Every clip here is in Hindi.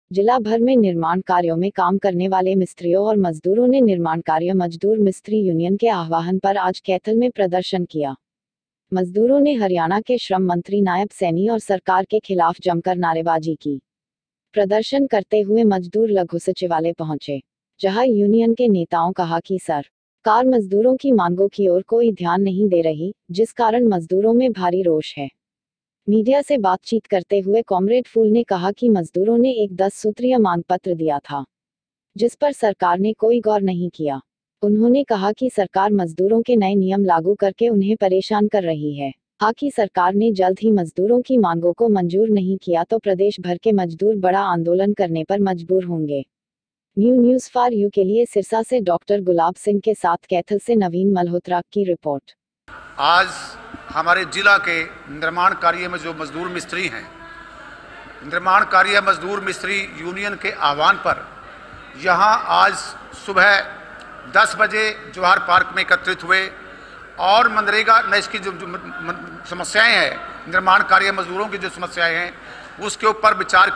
जिला भर में निर्माण कार्यों में काम करने वाले मिस्त्रियों और मजदूरों ने निर्माण कार्य मजदूर मिस्त्री यूनियन के आह्वान पर आज कैथल में प्रदर्शन किया। मजदूरों ने हरियाणा के श्रम मंत्री नायब सैनी और सरकार के खिलाफ जमकर नारेबाजी की। प्रदर्शन करते हुए मजदूर लघु सचिवालय पहुंचे, जहां यूनियन के नेताओं कहा कि सरकार मजदूरों की मांगों की ओर कोई ध्यान नहीं दे रही, जिस कारण मजदूरों में भारी रोष है। मीडिया से बातचीत करते हुए कॉमरेड फूल ने कहा कि मजदूरों ने एक 10 सूत्रीय मांग पत्र दिया था, जिस पर सरकार ने कोई गौर नहीं किया। उन्होंने कहा कि सरकार मजदूरों के नए नियम लागू करके उन्हें परेशान कर रही है। हालांकि सरकार ने जल्द ही मजदूरों की मांगों को मंजूर नहीं किया तो प्रदेश भर के मजदूर बड़ा आंदोलन करने पर मजबूर होंगे। न्यूज़ फॉर यू के लिए सिरसा से डॉक्टर गुलाब सिंह के साथ कैथल से नवीन मल्होत्रा की रिपोर्ट। आज हमारे जिला के निर्माण कार्य में जो मजदूर मिस्त्री हैं, निर्माण कार्य मजदूर मिस्त्री यूनियन के आह्वान पर यहाँ आज सुबह 10 बजे जवाहर पार्क में एकत्रित हुए और मनरेगा की जो समस्याएं हैं, निर्माण कार्य मजदूरों की जो समस्याएं हैं, उसके ऊपर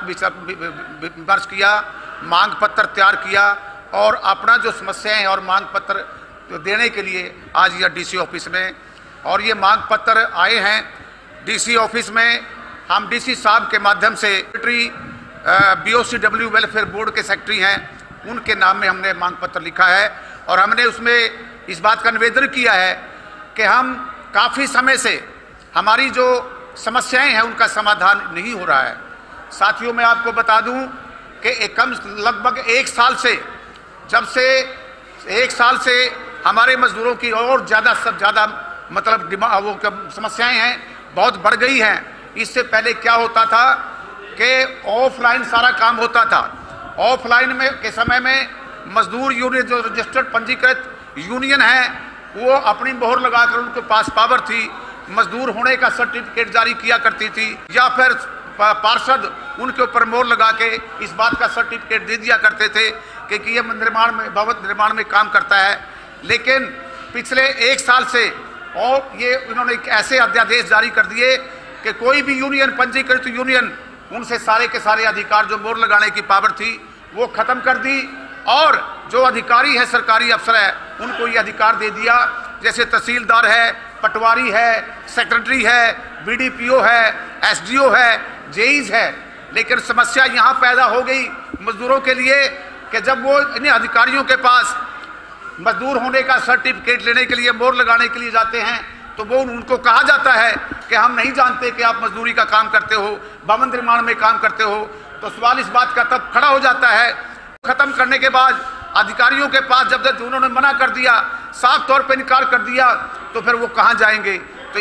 विमर्श किया, मांग पत्र तैयार किया और अपना जो समस्याएं हैं और मांग पत्र देने के लिए आज यह डीसी ऑफिस में और ये मांग पत्र आए हैं। डीसी ऑफिस में हम डीसी साहब के माध्यम से सेक्रेटरी BOCW वेलफेयर बोर्ड के सेक्रेटरी हैं, उनके नाम में हमने मांग पत्र लिखा है और हमने उसमें इस बात का निवेदन किया है कि हम काफ़ी समय से हमारी जो समस्याएं हैं उनका समाधान नहीं हो रहा है। साथियों, मैं आपको बता दूं कि लगभग एक साल से, जब से एक साल से हमारे मजदूरों की और ज़्यादा मतलब वो समस्याएं हैं बहुत बढ़ गई हैं। इससे पहले क्या होता था कि ऑफलाइन सारा काम होता था। ऑफलाइन में के समय में मजदूर यूनियन जो रजिस्टर्ड पंजीकृत यूनियन है वो अपनी मोहर लगाकर, उनके पास पावर थी, मजदूर होने का सर्टिफिकेट जारी किया करती थी या फिर पार्षद उनके ऊपर मोहर लगा के इस बात का सर्टिफिकेट दे दिया करते थे कि ये भवन निर्माण में काम करता है। लेकिन पिछले एक साल से और ये इन्होंने ऐसे अध्यादेश जारी कर दिए कि कोई भी यूनियन, पंजीकृत यूनियन, उनसे सारे के सारे अधिकार जो मोहर लगाने की पावर थी वो खत्म कर दी और जो अधिकारी है, सरकारी अफसर है, उनको ये अधिकार दे दिया। जैसे तहसीलदार है, पटवारी है, सेक्रेटरी है, BDPO है, SDO है, जेईज है। लेकिन समस्या यहाँ पैदा हो गई मजदूरों के लिए कि जब वो इन्हें अधिकारियों के पास मजदूर होने का सर्टिफिकेट लेने के लिए, मोहर लगाने के लिए जाते हैं तो वो उनको कहा जाता है कि हम नहीं जानते कि आप मजदूरी का काम करते हो, भवन निर्माण में काम करते हो। तो सवाल इस बात का तब खड़ा हो जाता है। खत्म करने के बाद अधिकारियों के पास जब उन्होंने मना कर दिया, साफ तौर पे इनकार कर दिया, तो फिर वो कहाँ जाएंगे। तो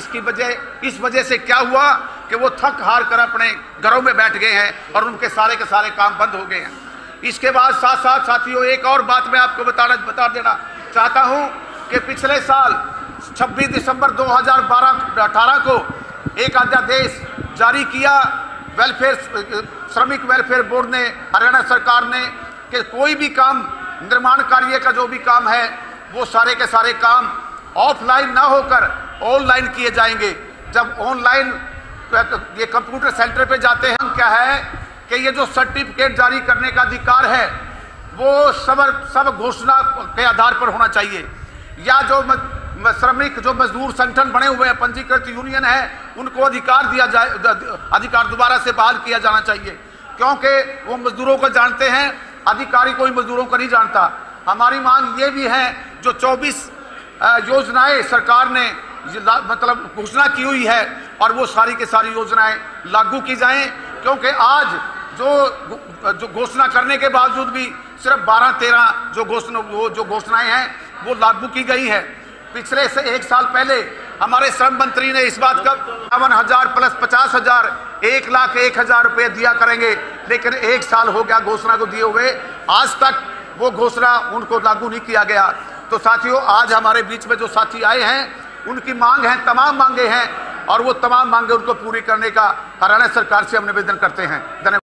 इस वजह से क्या हुआ कि वो थक हार कर अपने घरों में बैठ गए हैं और उनके सारे के सारे काम बंद हो गए हैं। इसके बाद साथ साथियों, एक और बात मैं आपको बता देना चाहता हूं कि पिछले साल 26 दिसंबर 2018 को एक अध्यादेश जारी किया श्रमिक वेलफेयर बोर्ड ने, हरियाणा सरकार ने, कि कोई भी काम, निर्माण कार्य का जो भी काम है वो सारे के सारे काम ऑफलाइन ना होकर ऑनलाइन किए जाएंगे। जब ऑनलाइन ये कंप्यूटर सेंटर पे जाते हैं, क्या है कि ये जो सर्टिफिकेट जारी करने का अधिकार है वो सब घोषणा के आधार पर होना चाहिए, या जो श्रमिक जो मजदूर संगठन बने हुए हैं, पंजीकृत यूनियन है, उनको अधिकार दिया जाए, अधिकार दोबारा से बहाल किया जाना चाहिए, क्योंकि वो मजदूरों को जानते हैं, अधिकारी कोई मजदूरों को नहीं जानता। हमारी मांग ये भी है, जो 24 योजनाएं सरकार ने मतलब घोषणा की हुई है और वो सारी की सारी योजनाएं लागू की जाएं, क्योंकि आज जो घोषणा करने के बावजूद भी सिर्फ 12-13 जो घोषणाएं हैं वो लागू की गई है। पिछले से एक साल पहले हमारे श्रम मंत्री ने इस बात का 51,000 प्लस 50,000 1,01,000 रुपये दिया करेंगे, लेकिन एक साल हो गया घोषणा को दिए हुए, आज तक वो घोषणा उनको लागू नहीं किया गया। तो साथियों, आज हमारे बीच में जो साथी आए हैं उनकी मांग है, तमाम मांगे हैं और वो तमाम मांगे उनको पूरी करने का हरियाणा सरकार से हम निवेदन करते हैं। धन्यवाद।